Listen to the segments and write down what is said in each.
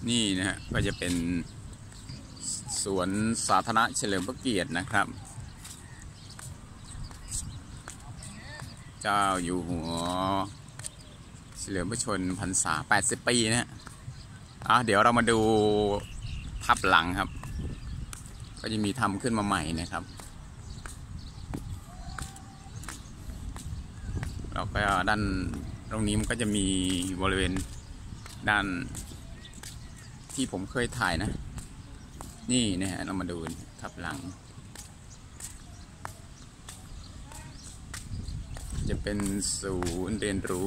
นี่นะฮะก็จะเป็นสวนสาธารณะเฉลิมพระเกียรตินะครับเจ้าอยู่หัวเฉลิมพระชนมพรรษา80 ปีนะฮะเดี๋ยวเรามาดูทับหลังครับก็จะมีทำขึ้นมาใหม่นะครับแล้วก็ด้านตรงนี้มันก็จะมีบริเวณด้านที่ผมเคยถ่ายนะนี่นะฮะเรามาดูทับหลังจะเป็นศูนย์เรียนรู้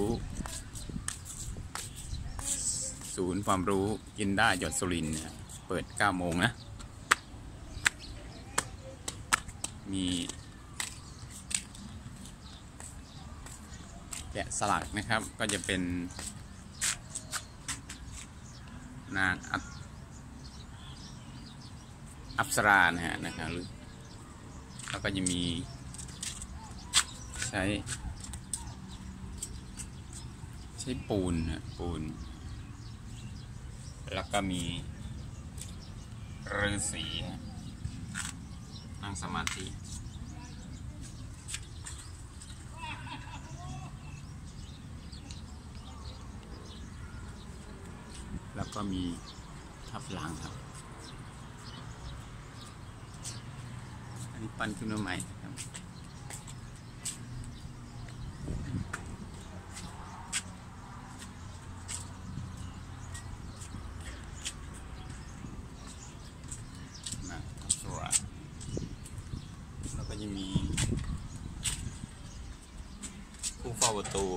ศูนย์ความรู้กินได้หยดสุรินทร์เปิด 9 โมงนะมีแกะสลักนะครับก็จะเป็นนางอัปสรานะฮะนะครับแล้วก็จะมีใช้ปูนนะปูนแล้วก็มีฤาษีนั่งสมาธิแล้วก็มีทับหลังครับอันนี้ปั้นขึ้นมาใหม่ครับแล้วก็ยังมีผู้เฝ้าประตู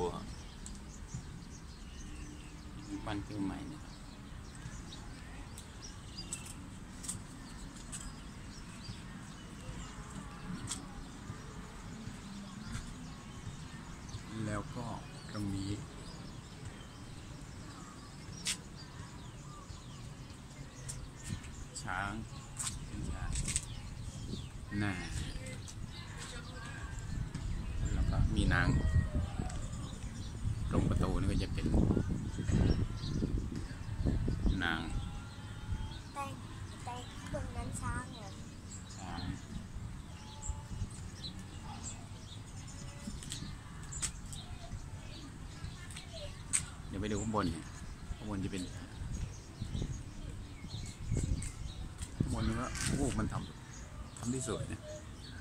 ปั้นขึ้นมาใหม่นะครับแล้วก็ตรงนี้ช้างเป็นช้างน่าแล้วก็มีนางตรงประตูนี่ก็จะเป็นนางแต่ตรงนั้นช้างเหรอช้างเดี๋ยวไปดูข้างบนเนี่ยข้างบนจะเป็นข้างบนนี้ว่าโอ้มันทำได้สวยนะ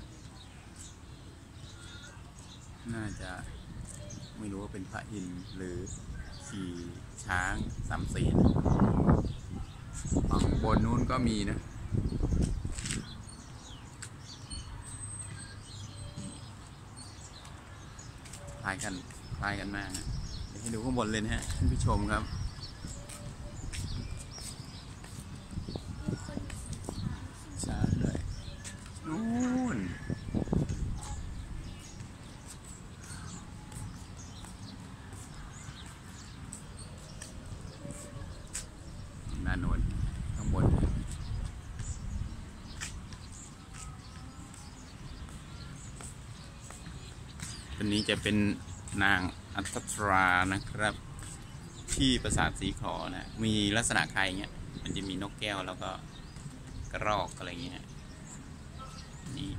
น่าจะไม่รู้ว่าเป็นพระอินทร์หรือขี่ช้าง3 สีฝั่งบนนู้นก็มีนะคล้ายกันมากนะเดี๋ยวให้ดูข้างบนเลยนะฮะท่านผู้ชมครับช้างด้วยนู่นด้านโน้นข้างบนตัวนี้จะเป็นนางอัฏฐรานะครับที่ปราสาทสีขอนะมีลักษณะคล้ายเงี้ยมันจะมีนกแก้วแล้วก็กระรอกอะไรเงี้ยนี่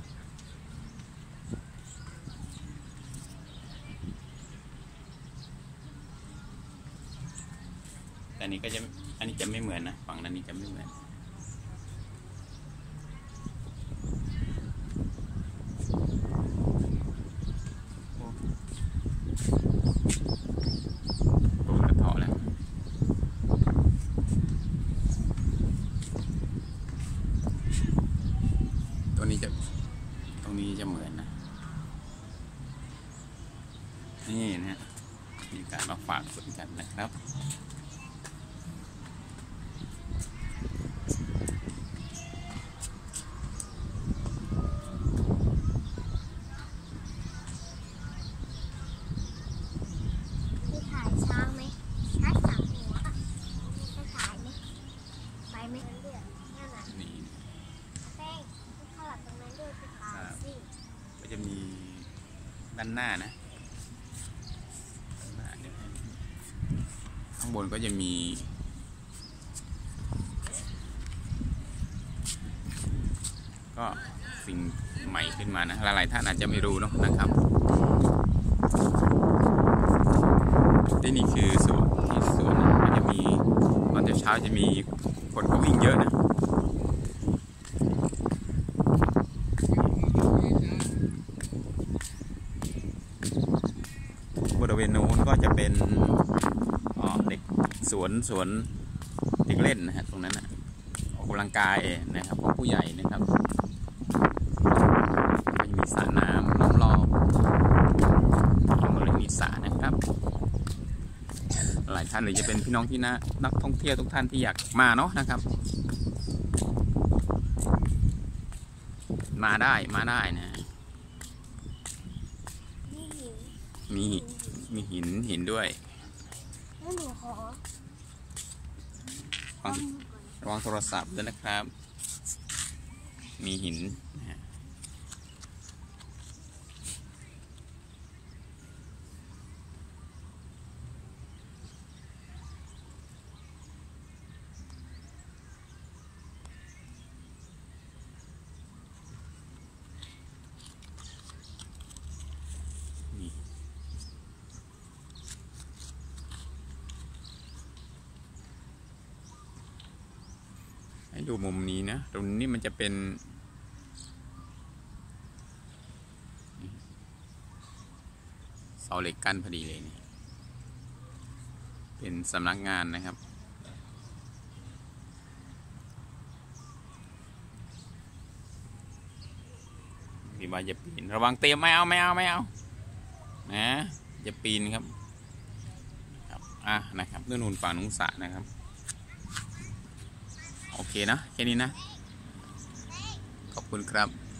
แต่นี้ก็จะอันนี้จะไม่เหมือนนะฝั่งนั้นนี้จะไม่เหมือนตูนกระเทาะแล้วตรงนี้จะเหมือนนะนี่นะฮะมีการมาฝากส่วนกันนะครับก็จะมีด้านหน้านะข้างบนก็จะมีสิ่งใหม่ขึ้นมานะหลายๆท่านอาจจะไม่รู้เนาะนะครับนี่คือสวนที่สวนมันจะมีตอนเช้าจะมีคนก็วิ่งเยอะนะบริเวณโน้นก็จะเป็นเด็กสวนเด็กเล่นนะฮะตรงนั้นนะออกกำลังกายนะครับของผู้ใหญ่นะครับก็จะมีสระน้ำล้อมรอบบริเวณนี้สระนะครับหลายท่านหรือจะเป็นพี่น้องที่นักท่องเที่ยวทุกท่านที่อยากมาเนาะนะครับมาได้นะมีหินด้วยแล้วหนูขอระวังโทรศัพท์ด้วยนะครับมีหินนะให้ดูมุมนี้นะตรงนี้มันจะเป็นเสาเหล็กกั้นพอดีเลยนี่เป็นสำนักงานนะครับพี่บายจะปีนระวังเตรียมไม่เอานะจะปีนครับนะครับนู่นฝั่งนุ้งสระนะครับโอเคนะแค่นี้นะขอบคุณครับ